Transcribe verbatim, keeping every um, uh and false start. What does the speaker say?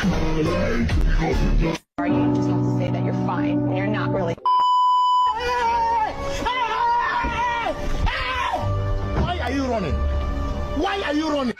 Or you just have to say that you're fine and you're not really. Why are you running? Why are you running?